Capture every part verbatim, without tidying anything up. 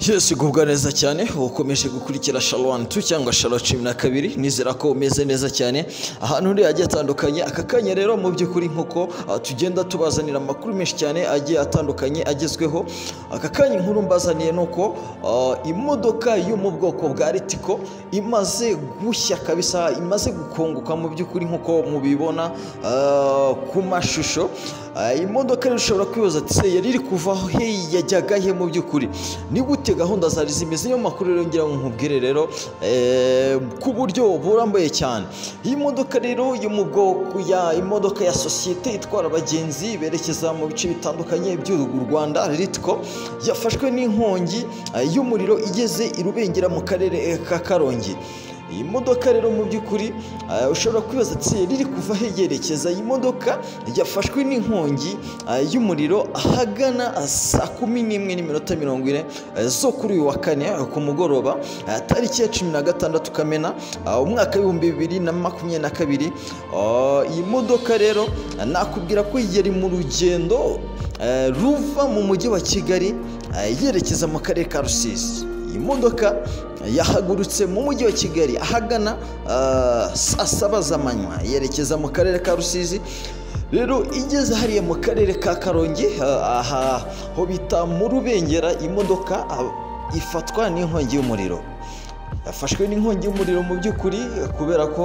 Yes, gubwa neza cyane ukomeje gukurikira Shalom tu cyangwa Shalom cumi na kabiri nizera ko umeze neza cyane ahantu uri agiye atandukanye. Aka kanya rero mu by'ukuri nkuko uh, tugenda tubazanira amakuru menshi cyane agiye atandukanye agezweho. Aka kanya inkuru mbazaniye nuko uh, imodoka yo mu bwoko bwa Ritco imaze gushya kabisa, imaze gukonguka mu by'ukuri nkuko mubibona uh, ku mashusho. Uh, imodoka rero ushobora kwibaza ati se yari iri kuva he, yajyaga he mu by'ukuri, ni gute gahunda zari zimeze? Niyo makuru rero ngira ngo nkubwire rero eh, ku buryo burambuye cyane. Iyi modoka rero yo mu bwoko ya imodoka ya sosiyete itwara abagenzi berekeza mu bice bitandukanye by'u Rwanda, Ritco yafashwe n'inkongi uh, y'umuriro igeze i Rubengera mu karere ka Karongi. Iyi modoka rero mu by'ukuri uh, ushobora kwibaza ati riri kuva hegerekeza. Iyi modoka yafashwe n'inkongi uh, y'umuriro ahagana saa kumi n'imwe n'iminota mirongo ine uh, zo kuri uyu wa kane uh, ku mugoroba uh, tariki ya cumi na gatandatu Kamena uh, umwaka w'ibihumbi bibiri na makumyabiri na kabiri. Uh, iyi modoka rero uh, nakubwira ko yari mu rugendo uh, ruva mu mujyi wa Kigali uh, yerekeza mu karere ka Rusizi. Iyi modoka yahagurutse mu mujyi wa Kigali ahagana uh, saa saba z'amanywa yerekeza mu karere ka Rusizi. Rero igeze hariya mu karere ka Karongi uh, aha ho bita mu Rubengera, imodoka uh, ifatwa n'inkongi y'umuriro. Yafashwe n'inkongi y'umuriro mu by'ukuri kubera ko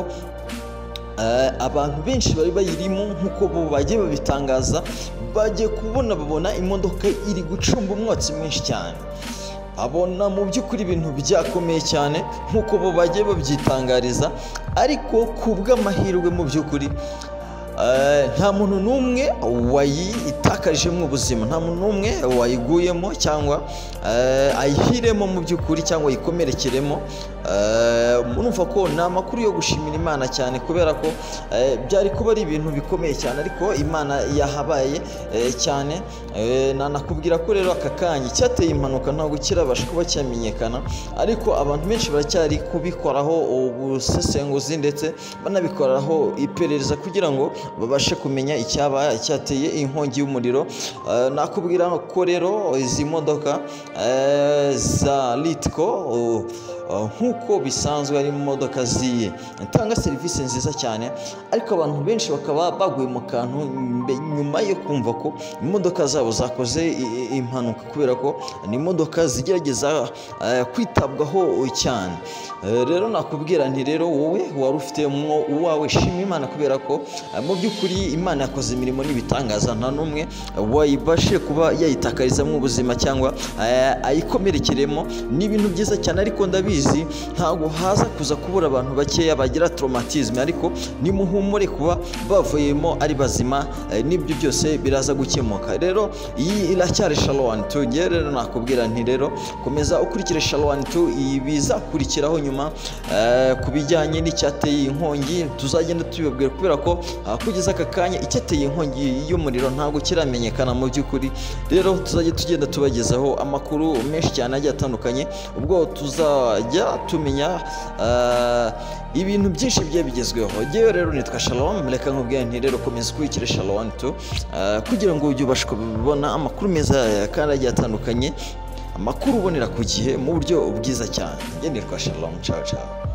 uh, abantu benshi bari bayirimo nkuko bo bagiye babitangaza, bagiye kubona babona imodoka iri gucumba umwotsi mwinshi cyane. Abona mu by'ukuri ibintu byakomeye cyane nkuko bo bagiye babyitangariza, ariko kubw'amahirwe mu by'ukuri Uh, nta muntu n'umwe wayitakarijemo ubuzima, nta muntu n'umwe wayiguyemo cyangwa uh, ayihiremo mu by'ukuri cyangwa yikomerekeremo. Murumva uh, ko ni amakuru yo gushimira Imana cyane, kubera ko uh, byari kuba ari ibintu bikomeye cyane, ariko Imana yahabaye uh, cyane. Uh, nanakubwira ko rero aka kanya cyateye impanuka ntabwo kirabasha kuba cyamenyekana, ariko abantu benshi baracyari kubikoraho ubusesenguzi ndetse banabikoraho iperereza kugira ngo babashe kumenya icyaba cyateye inkongi y'umuriro. Uh, nakubwira ko rero izi modoka uh, za Ritco uh, Uh, nkuko bisanzwe ari imodoka ziye itanga serivisi nziza cyane, ariko abantu benshi bakaba baguye mu kantu nyuma yo kumva ko imodoka zabo zakoze impanuka, kubera ko ni imodoka zigerageza uh, kwitabwaho cyane. Uh, rero nakubwira nti rero wowe wari ufite mwo uwawe shima Imana, kubera ko uh, mu by'ukuri Imana yakoze imirimo n'ibitangaza, nta n'umwe wayibashe kuba yayitakarizamo ubuzima cyangwa uh, ayikomerekeremo. Ni ibintu byiza cyane, ariko ndabizi ntabwo haza kuza kubura abantu bakeya bagira traumatisme, ariko nimuhumure kuba bavuyemo ari bazima, eh, nibyo byose biraza gukemuka. Rero iyi iracyari Shalom tu, rero nakubwira nti rero komeza ukurikire Shalom tu, ibizakurikiraho nyuma eh, kubijyanye n'icyateye inkongi tuzagenda tubibabwira, kubera ko uh, kugeza aka kanya icyateye inkongi y'umuriro ntabwo kiramenyekana mu by'ukuri. Rero tuzajya tugenda tubagezaho amakuru menshi cyane agiye atandukanye, ubwo tuzajya tumenya uh, ibintu byinshi bigiye bigezweho. Jewe rero nitwa Shalom, reka nkubwire nti rero komeza ukurikire Shalom tu uh, kugira ngo ujye ubashe kubona amakuru meza kandi agiye atandukanye, amakuru ubonera ku gihe mu buryo bwiza cyane. Njye nitwa Shalom, ciao ciao.